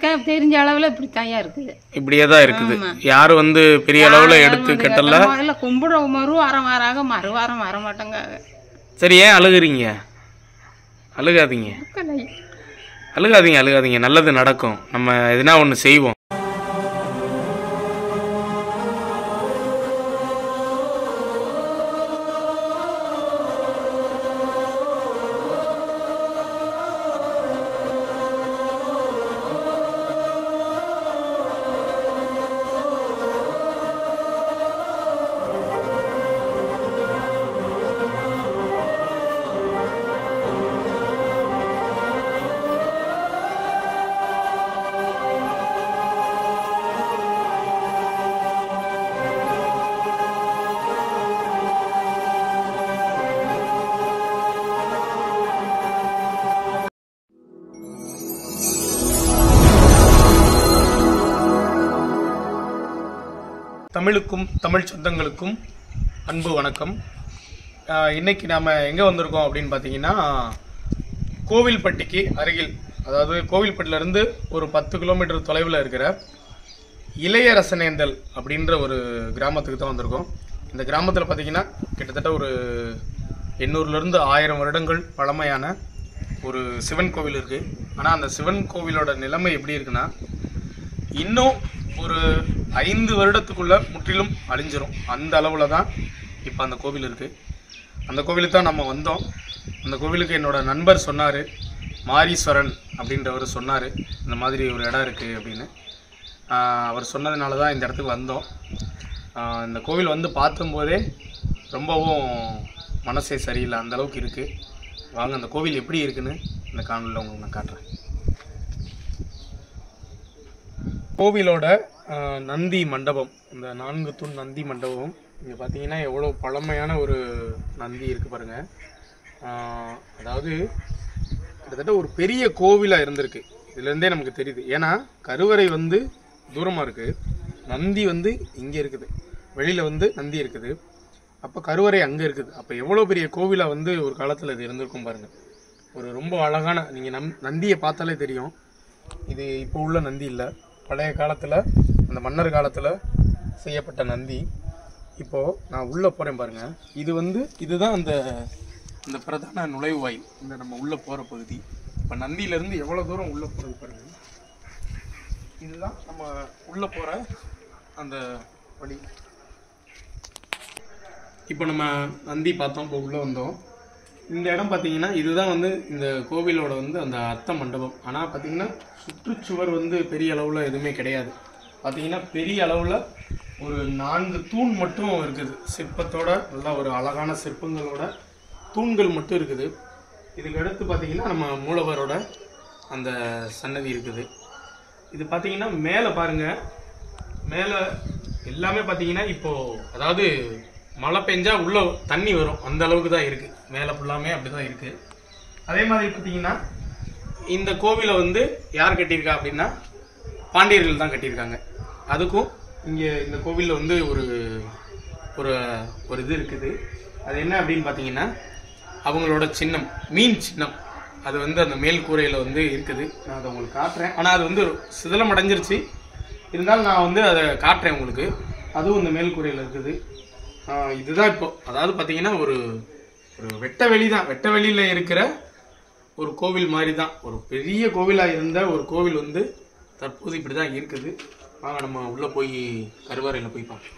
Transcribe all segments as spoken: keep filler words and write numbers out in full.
பார்த்துருக்கேன். தெரிஞ்ச அளவில் இப்படி தயா இருக்குது, இப்படியே தான் இருக்குது. யாரும் வந்து பெரிய அளவில் எடுத்து கட்டல. முதல்ல கும்பிட மறு வாரம் வராங்க, மறு வாரம் வர மாட்டாங்க. சரி, ஏன் அழுகுறீங்க? அழுகாதீங்க அழுகாதீங்க அழுகாதீங்க நல்லது நடக்கும். நம்ம எதுனா ஒன்று செய்வோம். தமிழுக்கும் தமிழ் சொந்தங்களுக்கும் அன்பு வணக்கம். இன்னைக்கு நாம் எங்கே வந்திருக்கோம் அப்படின்னு பார்த்தீங்கன்னா, கோவில்பட்டிக்கு அருகில், அதாவது கோவில்பட்டிலேருந்து ஒரு பத்து கிலோமீட்டர் தொலைவில் இருக்கிற இளையரசனேந்தல் அப்படின்ற ஒரு கிராமத்துக்கு தான் வந்திருக்கோம். இந்த கிராமத்தில் பார்த்தீங்கன்னா கிட்டத்தட்ட ஒரு எண்ணூறுலேருந்து ஆயிரம் வருடங்கள் பழமையான ஒரு சிவன் கோவில் இருக்குது. ஆனால் அந்த சிவன் கோவிலோட நிலைமை எப்படி இருக்குன்னா, இன்னும் ஒரு ஐந்து வருடத்துக்குள்ள முற்றிலும் அழிஞ்சிரும். அந்த அளவில் தான் இப்போ அந்த கோவில் இருக்குது. அந்த கோவிலுக்கு தான் நம்ம வந்தோம். அந்த கோவிலுக்கு என்னோட நண்பர் சொன்னார், மாரீஸ்வரன் அப்படின்றவர் சொன்னார், இந்த மாதிரி ஒரு இடம் இருக்குது அப்படின்னு. அவர் சொன்னதுனால தான் இந்த இடத்துக்கு வந்தோம். இந்த கோவில் வந்து பார்க்கும்போதே ரொம்பவும் மனசே சரியில்லை, அந்தளவுக்கு இருக்குது. வாங்க அந்த கோவில் எப்படி இருக்குன்னு இந்த காணொலியில் உங்களுக்கு நான் காட்டுறேன். கோவிலோட நந்தி மண்டபம், இந்த நான்கு தூண் நந்தி மண்டபம் இங்கே பார்த்தீங்கன்னா எவ்வளோ பழமையான ஒரு நந்தி இருக்குது பாருங்கள். அதாவது கிட்டத்தட்ட ஒரு பெரிய கோவிலாக இருந்திருக்கு. இதுலேருந்தே நமக்கு தெரியுது. ஏன்னா கருவறை வந்து தூரமாக இருக்குது, நந்தி வந்து இங்கே இருக்குது, வெளியில் வந்து நந்தி இருக்குது. அப்போ கருவறை அங்கே இருக்குது. அப்போ எவ்வளோ பெரிய கோவிலாக வந்து ஒரு காலத்தில் இது இருந்திருக்கும் பாருங்கள். ஒரு ரொம்ப அழகான, நீங்கள் நம் நந்தியை பார்த்தாலே தெரியும் இது இப்போ உள்ள நந்தி இல்லை. பழைய காலத்தில், அந்த மன்னர் காலத்தில் செய்யப்பட்ட நந்தி. இப்போது நான் உள்ளே போகிறேன் பாருங்கள். இது வந்து இதுதான் அந்த இந்த பிரதான நுழைவாயில், இந்த நம்ம உள்ளே போகிற பகுதி. இப்போ நந்தியிலேருந்து எவ்வளோ தூரம் உள்ளே போகிறது பாருங்கள். இதுதான் நம்ம உள்ளே போகிற அந்த வழி. இப்போ நம்ம நந்தி பார்த்தோம், இப்போ உள்ளே வந்தோம். இந்த இடம் பார்த்தீங்கன்னா இதுதான் வந்து இந்த கோவிலோட வந்து அந்த அர்த்த மண்டபம். ஆனால் பார்த்தீங்கன்னா சுற்றுச்சுவர் வந்து பெரிய அளவில் எதுவுமே கிடையாது. பார்த்தீங்கன்னா பெரிய அளவில் ஒரு நான்கு தூண் மட்டும் இருக்குது, சிற்பத்தோட, நல்லா ஒரு அழகான சிற்பங்களோட தூண்கள் மட்டும் இருக்குது. இதுக்கு அடுத்து பார்த்தீங்கன்னா நம்ம மூலவரோட அந்த சன்னதி இருக்குது. இது பார்த்தீங்கன்னா மேலே பாருங்கள், மேலே எல்லாமே பார்த்தீங்கன்னா இப்போது, அதாவது மழை பெஞ்சா உள்ள தண்ணி வரும், அந்த அளவுக்கு தான் இருக்குது. மேலே ஃபுல்லாமே அப்படி தான் இருக்குது. அதே மாதிரி பார்த்தீங்கன்னா இந்த கோவிலை வந்து யார் கட்டியிருக்கா அப்படின்னா பாண்டியர்கள் தான் கட்டியிருக்காங்க. அதுக்கும் இங்கே இந்த கோவிலில் வந்து ஒரு ஒரு ஒரு இது இருக்குது. அது என்ன அப்படின்னு பார்த்தீங்கன்னா அவங்களோட சின்னம், மீன் சின்னம், அது வந்து அந்த மேல் கூரையில் வந்து இருக்குது. நான் அதை உங்களுக்கு காட்டுறேன். ஆனால் அது வந்து சிதலம் அடைஞ்சிருச்சு, இருந்தாலும் நான் வந்து அதை காட்டுறேன் உங்களுக்கு. அதுவும் இந்த மேல் கூரையில் இருக்குது. இதுதான் இப்போ, அதாவது பார்த்தீங்கன்னா ஒரு ஒரு வெட்ட வெளி தான், வெட்ட வெளியில் இருக்கிற ஒரு கோவில் மாதிரி தான். ஒரு பெரிய கோவிலாக இருந்த ஒரு கோவில் வந்து தற்போது இப்படி தான் இருக்குது. வாங்க நம்ம உள்ளே போய் கருவறையில் போய் பார்ப்போம்.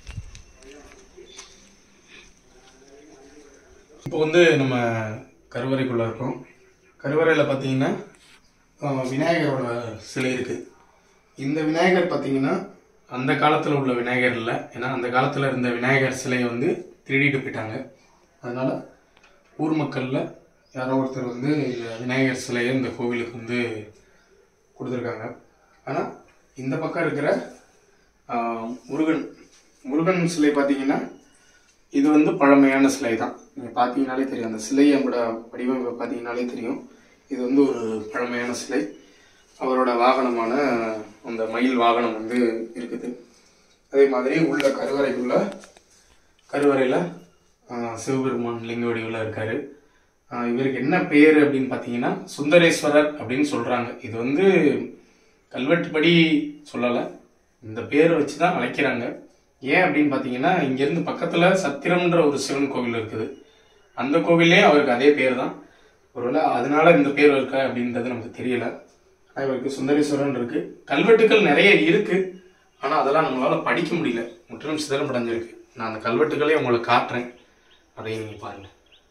இப்போ வந்து நம்ம கருவறைக்குள்ளே இருக்கோம். கருவறையில் பார்த்தீங்கன்னா விநாயகரோட சிலை இருக்குது. இந்த விநாயகர் பார்த்தீங்கன்னா அந்த காலத்தில் உள்ள விநாயகர் இல்லை. ஏன்னா அந்த காலத்தில் இருந்த விநாயகர் சிலையை வந்து திருடிட்டு போயிட்டாங்க. அதனால் ஊர் மக்களில் யாரோ ஒருத்தர் வந்து இந்த விநாயகர் சிலையை இந்த கோவிலுக்கு வந்து கொடுத்துருக்காங்க. ஆனால் இந்த பக்கம் இருக்கிற முருகன் முருகன் சிலை பார்த்தீங்கன்னா இது வந்து பழமையான சிலை தான். நீங்கள் பார்த்தீங்கன்னாலே தெரியும், அந்த சிலையோட வடிவமைப்பை பார்த்தீங்கன்னாலே தெரியும். இது வந்து ஒரு பழமையான சிலை. அவரோட வாகனமான அந்த மயில் வாகனம் வந்து இருக்குது. அதே மாதிரி உள்ள கருவறைக்குள்ள கருவறையில் சிவபெருமான் லிங்க வடிவில் இருக்காரு. இவருக்கு என்ன பேர் அப்படின்னு பார்த்தீங்கன்னா சுந்தரேஸ்வரர் அப்படின்னு சொல்கிறாங்க. இது வந்து கல்வெட்டுப்படி சொல்லலை, இந்த பேரை வச்சு தான் அழைக்கிறாங்க. ஏன் அப்படின்னு பார்த்தீங்கன்னா, இங்கேருந்து பக்கத்தில் சத்திரம்ன்ற ஒரு சிவன் கோவில் இருக்குது. அந்த கோவிலே அவருக்கு அதே பேர் தான். ஒருவேளை அதனால இந்த பேர் இருக்கா அப்படின்றது நமக்கு தெரியல. இவருக்கு சுந்தரேஸ்வரன் இருக்கு. கல்வெட்டுகள் நிறைய இருக்கு, ஆனால் அதெல்லாம் நம்மளால படிக்க முடியல, முற்றிலும் சிதறமடைஞ்சிருக்கு. நான் அந்த கல்வெட்டுகளே உங்களுக்கு காட்டுறேன், அதையும் நீங்கள் பாருங்க.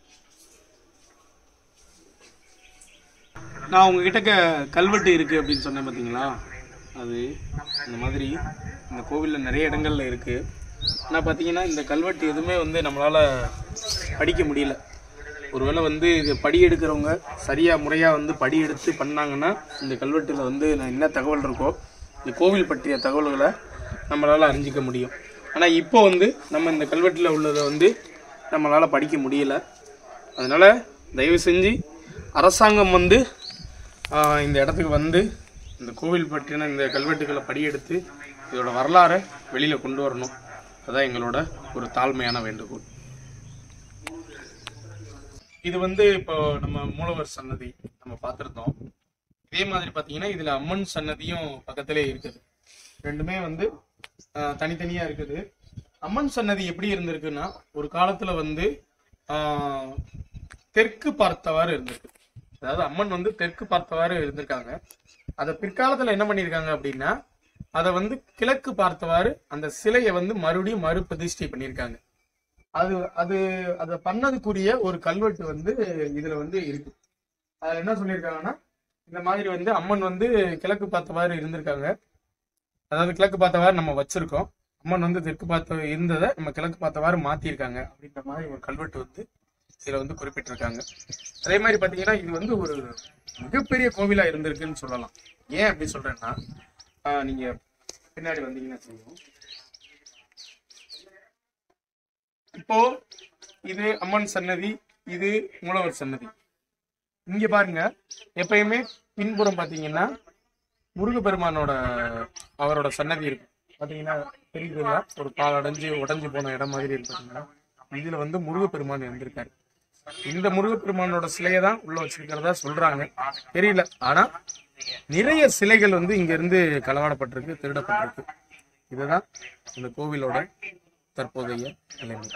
நான் உங்ககிட்ட கல்வெட்டு இருக்கு அப்படின்னு சொன்னேன் பார்த்தீங்களா, அது இந்த மாதிரி இந்த கோவிலில் நிறைய இடங்கள்ல இருக்கு. ஆனால் பார்த்தீங்கன்னா இந்த கல்வெட்டு எதுவுமே வந்து நம்மளால படிக்க முடியல. ஒருவேளை வந்து இது படி எடுக்கிறவங்க சரியாக முறையாக வந்து படி எடுத்து பண்ணாங்கன்னா இந்த கல்வெட்டில் வந்து என்ன தகவல் இருக்கோ, இந்த கோவில் பற்றிய தகவல்களை நம்மளால் அறிஞ்சிக்க முடியும். ஆனால் இப்போ வந்து நம்ம இந்த கல்வெட்டில் உள்ளதை வந்து நம்மளால் படிக்க முடியல. அதனால் தயவு செஞ்சு அரசாங்கம் வந்து இந்த இடத்துக்கு வந்து இந்த கோவில் பற்றின இந்த கல்வெட்டுகளை படியெடுத்து இதோட வரலாறை வெளியில் கொண்டு வரணும். அதுதான் எங்களோட ஒரு தாழ்மையான வேண்டுகோள். இது வந்து இப்போ நம்ம மூலவர் சன்னதி நம்ம பார்த்துருந்தோம். இதே மாதிரி பார்த்தீங்கன்னா இதில் அம்மன் சன்னதியும் பக்கத்திலே இருக்குது. ரெண்டுமே வந்து தனித்தனியாக இருக்குது. அம்மன் சன்னதி எப்படி இருந்திருக்குன்னா, ஒரு காலத்தில் வந்து தெற்கு பார்த்தவாறு இருந்திருக்கு. அதாவது அம்மன் வந்து தெற்கு பார்த்தவாறு இருந்திருக்காங்க. அதை பிற்காலத்தில் என்ன பண்ணியிருக்காங்க அப்படின்னா, அதை வந்து கிழக்கு பார்த்தவாறு அந்த சிலையை வந்து மறுபடியும் மறு பிரதிஷ்டை பண்ணியிருக்காங்க. அது அது அதை பண்ணதுக்குரிய ஒரு கல்வெட்டு வந்து இதுல வந்து இருக்கு. அதுல என்ன சொல்லியிருக்காங்கன்னா, இந்த மாதிரி வந்து அம்மன் வந்து கிழக்கு பார்த்தவாறு இருந்திருக்காங்க. அதாவது கிழக்கு பார்த்தவாறு நம்ம வச்சிருக்கோம், அம்மன் வந்து தெற்கு பார்த்த இருந்ததை நம்ம கிழக்கு பார்த்தவாறு மாத்திருக்காங்க அப்படின்ற மாதிரி ஒரு கல்வெட்டு வந்து இதுல வந்து குறிப்பிட்டிருக்காங்க. அதே மாதிரி பாத்தீங்கன்னா இது வந்து ஒரு மிகப்பெரிய கோவிலா இருந்திருக்குன்னு சொல்லலாம். ஏன் அப்படி சொல்றேன்னா, நீங்க பின்னாடி வந்தீங்கன்னா சொல்லுவோம். இப்போ இது அம்மன் சன்னதி, இது மூலவர் சன்னதி. இங்க பாருங்க, எப்பயுமே பின்புறம் பாத்தீங்கன்னா முருகப்பெருமானோட அவரோட சன்னதி இருக்கு. பாத்தீங்கன்னா தெரியுதுங்களா, ஒரு பால் அடைஞ்சு உடஞ்சு போன இடம் மாதிரி இருக்கு. பாத்தீங்கன்னா இதுல வந்து முருகப்பெருமான் இருந்திருக்காரு. இந்த முருகப்பெருமானோட சிலையை தான் உள்ள வச்சிருக்கிறதா சொல்றாங்க, தெரியல. ஆனா நிறைய சிலைகள் வந்து இங்க இருந்து களவாடப்பட்டிருக்கு, திருடப்பட்டிருக்கு. இதுதான் இந்த கோவிலோட தற்போதைய நிலைமை.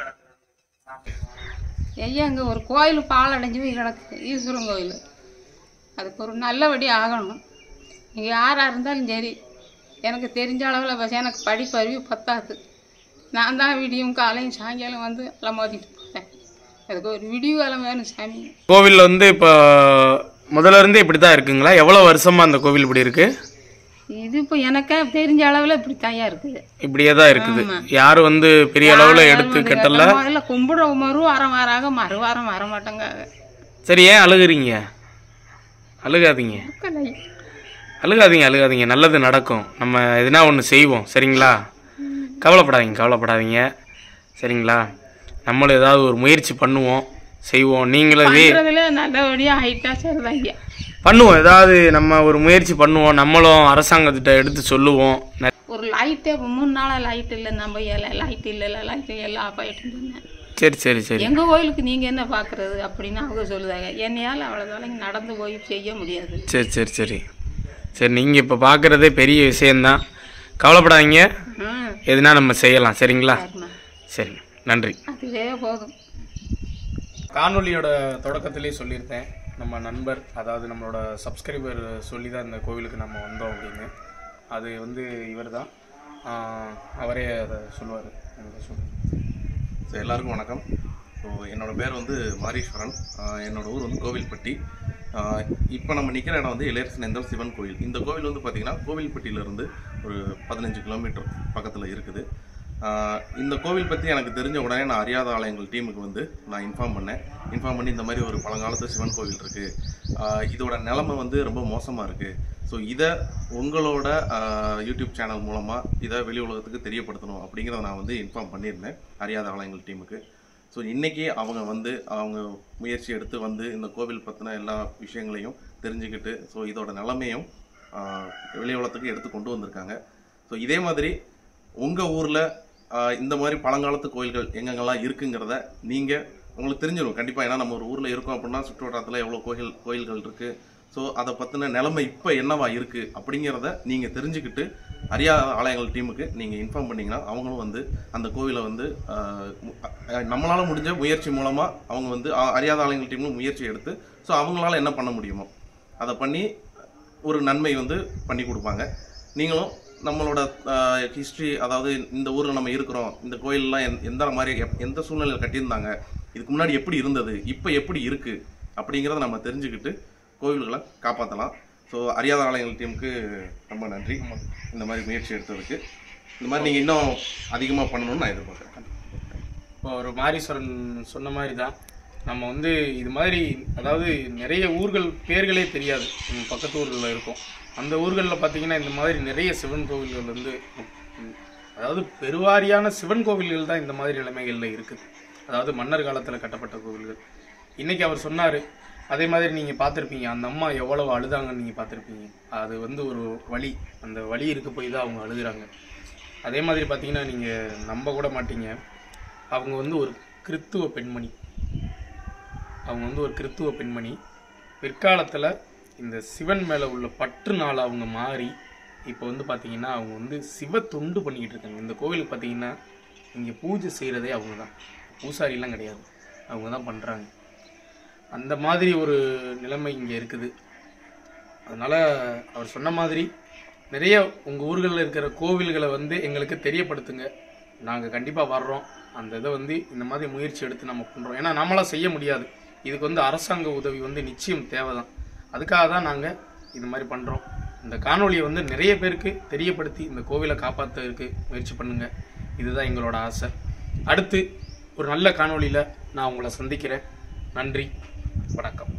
ஐயா, அங்கே ஒரு கோயில் பால் அடைஞ்சு போய் கிடக்கு, ஈஸ்வரன் கோயில். அதுக்கு ஒரு நல்லபடி ஆகணும். நீங்கள் யாராக இருந்தாலும் சரி, எனக்கு தெரிஞ்ச அளவில் பஸ் எனக்கு படிப்பறிவு பத்தாது. நான் தான் விடியும் காலையும் சாயங்காலம் வந்து எல்லாம் மோதிட்டு போகிறேன். அதுக்கு ஒரு விடிவு காலம் வேணும் சாமி. கோவிலில் வந்து இப்போ முதல்ல இருந்தே இப்படி தான் இருக்குங்களா? எவ்வளோ வருஷமா அந்த கோவில் இப்படி இருக்கு? இது இப்போ எனக்கே தெரிஞ்ச அளவில் இப்படி தாயா இருக்குது, இப்படியே தான் இருக்குது. யாரும் வந்து பெரிய அளவில் எடுத்து கட்டல. முதல்ல கும்பிட மறு வாரம் வாராக மறு வாரம் வர மாட்டாங்க. சரி, ஏன் அழுகுறீங்க? அழுகாதீங்க அழுகாதீங்க அழுகாதீங்க நல்லது நடக்கும். நம்ம எதுனா ஒன்று செய்வோம், சரிங்களா? கவலைப்படாதீங்க கவலைப்படாதீங்க சரிங்களா? நம்மளும் ஏதாவது ஒரு முயற்சி பண்ணுவோம், செய்வோம். நீங்களும் நல்லபடியாக ஆயிட்டா சரிதாங்க, பண்ணுவோம். ஏதாவது நம்ம ஒரு முயற்சி பண்ணுவோம், நம்மளும் அரசாங்கத்திட்ட எடுத்து சொல்லுவோம். ஒரு லைட்டே மூணு நாளாக லைட் இல்லை, நம்ம லைட் இல்லை லைட் எல்லாம் ஆஃப் ஆகிட்டு இருந்தேன். சரி சரி சரி எங்கள் கோயிலுக்கு நீங்கள் என்ன பார்க்குறது அப்படின்னு அவங்க சொல்லுதாங்க. என்னையால் அவ்வளோ வேலைக்கு நடந்து போய் செய்ய முடியாது. சரி சரி சரி சரி நீங்கள் இப்போ பார்க்குறதே பெரிய விஷயந்தான், கவலைப்படாதீங்க. எதுனா நம்ம செய்யலாம், சரிங்களா? சரி, நன்றி. அதுவே போதும். காணொலியோட தொடக்கத்திலே சொல்லியிருந்தேன், நம்ம நண்பர், அதாவது நம்மளோட சப்ஸ்கிரைபர் சொல்லி தான் இந்த கோவிலுக்கு நம்ம வந்தோம் அப்படின்னு. அது வந்து இவர் தான், அவரே அதை சொல்லுவார். ஸோ எல்லாருக்கும் வணக்கம். ஸோ என்னோடய பேர் வந்து மாரீஸ்வரன், என்னோடய ஊர் வந்து கோவில்பட்டி. இப்போ நம்ம நிற்கிற இடம் வந்து இளையரசனேந்தல் சிவன் கோயில். இந்த கோவில் வந்து பார்த்திங்கன்னா கோவில்பட்டியிலேருந்து ஒரு பதினஞ்சு கிலோமீட்டர் பக்கத்தில் இருக்குது. இந்த கோவில் பற்றி எனக்கு தெரிஞ்ச உடனே நான் அறியாத ஆலயங்கள் டீமுக்கு வந்து நான் இன்ஃபார்ம் பண்ணேன். இன்ஃபார்ம் பண்ணி இந்த மாதிரி ஒரு பழங்காலத்து சிவன் கோவில் இருக்குது, இதோட நிலைமை வந்து ரொம்ப மோசமாக இருக்குது. ஸோ இதை உங்களோட யூடியூப் சேனல் மூலமாக இதை வெளி உலகத்துக்கு தெரியப்படுத்தணும் அப்படிங்கிறத நான் வந்து இன்ஃபார்ம் பண்ணியிருந்தேன் அறியாத ஆலயங்கள் டீமுக்கு. ஸோ இன்றைக்கி அவங்க வந்து அவங்க முயற்சி எடுத்து வந்து இந்த கோவில் பற்றின எல்லா விஷயங்களையும் தெரிஞ்சுக்கிட்டு ஸோ இதோட நிலைமையும் வெளி உலகத்துக்கு எடுத்து கொண்டு வந்திருக்காங்க. ஸோ இதே மாதிரி உங்கள் ஊரில் இந்த மாதிரி பழங்காலத்து கோயில்கள் எங்கெங்கெல்லாம் இருக்குங்கிறத நீங்கள் உங்களுக்கு தெரிஞ்சிடும் கண்டிப்பாக. ஏன்னா நம்ம ஒரு ஊரில் இருக்கோம் அப்படின்னா சுற்று வட்டாரத்தில் எவ்வளோ கோயில் கோயில்கள் இருக்குது, ஸோ அதை பற்றின நிலைமை இப்போ என்னவா இருக்குது அப்படிங்கிறத நீங்கள் தெரிஞ்சுக்கிட்டு அறியாத ஆலயங்கள் டீமுக்கு நீங்கள் இன்ஃபார்ம் பண்ணிங்கன்னா அவங்களும் வந்து அந்த கோவிலை வந்து நம்மளால் முடிஞ்ச முயற்சி மூலமாக அவங்க வந்து அறியாத ஆலயங்கள் டீமும் முயற்சி எடுத்து ஸோ அவங்களால என்ன பண்ண முடியுமோ அதை பண்ணி ஒரு நன்மை வந்து பண்ணி கொடுப்பாங்க. நீங்களும் நம்மளோட ஹிஸ்ட்ரி, அதாவது இந்த ஊரில் நம்ம இருக்கிறோம், இந்த கோயிலெலாம் எந் எந்த மாதிரி எந்த சூழ்நிலையில் கட்டியிருந்தாங்க, இதுக்கு முன்னாடி எப்படி இருந்தது, இப்போ எப்படி இருக்குது அப்படிங்கிறத நம்ம தெரிஞ்சுக்கிட்டு கோவில்களை காப்பாற்றலாம். ஸோ அறியாத ஆலயங்கள் டீமுக்கு ரொம்ப நன்றி இந்த மாதிரி முயற்சி எடுத்ததுக்கு. இந்த மாதிரி நீங்கள் இன்னும் அதிகமாக பண்ணணும்னு நான் எதிர்பார்க்குறேன். இப்போ ஒரு மாரீஸ்வரன் சொன்ன மாதிரி தான் நம்ம வந்து இது மாதிரி, அதாவது நிறைய ஊர்கள் பேர்களே தெரியாது, பக்கத்து ஊர்களில் இருக்கும். அந்த ஊர்களில் பார்த்தீங்கன்னா இந்த மாதிரி நிறைய சிவன் கோவில்கள் வந்து, அதாவது பெருவாரியான சிவன் கோவில்கள் தான் இந்த மாதிரி நிலைமைகளில் இருக்குது. அதாவது மன்னர் காலத்தில் கட்டப்பட்ட கோவில்கள். இன்றைக்கி அவர் சொன்னார், அதே மாதிரி நீங்கள் பார்த்துருப்பீங்க, அந்த அம்மா எவ்வளவு அழுதாங்கன்னு நீங்கள் பார்த்துருப்பீங்க. அது வந்து ஒரு வலி, அந்த வலி இருக்க போய் தான் அவங்க அழுகுறாங்க. அதே மாதிரி பார்த்தீங்கன்னா நீங்கள் நம்ப கூட மாட்டீங்க, அவங்க வந்து ஒரு கிறித்துவ பெண்மணி. அவங்க வந்து ஒரு கிறித்துவ பெண்மணி பிற்காலத்தில் இந்த சிவன் மேலே உள்ள பற்றுனால அவங்க மாறி இப்போ வந்து பார்த்தீங்கன்னா அவங்க வந்து சிவ தொண்டு பண்ணிக்கிட்டு இருக்காங்க. இந்த கோவிலுக்கு பார்த்தீங்கன்னா இங்கே பூஜை செய்கிறதே அவங்க தான், பூசாரிலாம் கிடையாது, அவங்க தான் பண்ணுறாங்க. அந்த மாதிரி ஒரு நிலைமை இங்கே இருக்குது. அதனால் அவர் சொன்ன மாதிரி நிறைய உங்கள் ஊர்களில் இருக்கிற கோவில்களை வந்து எங்களுக்கு தெரியப்படுத்துங்க, நாங்கள் கண்டிப்பாக வர்றோம். அந்த இதை வந்து இந்த மாதிரி முயற்சி எடுத்து நம்ம பண்ணுறோம். ஏன்னா நம்மளாம் செய்ய முடியாது, இதுக்கு வந்து அரசாங்க உதவி வந்து நிச்சயம் தேவை தான். அதுக்காக தான் நாங்கள் இது மாதிரி பண்ணுறோம். இந்த காணொலியை வந்து நிறைய பேருக்கு தெரியப்படுத்தி இந்த கோவிலை காப்பாற்றுறதுக்கு முயற்சி பண்ணுங்கள். இதுதான் எங்களோட ஆசை. அடுத்து ஒரு நல்ல காணொலியில் நான் உங்களை சந்திக்கிறேன். நன்றி, வணக்கம்.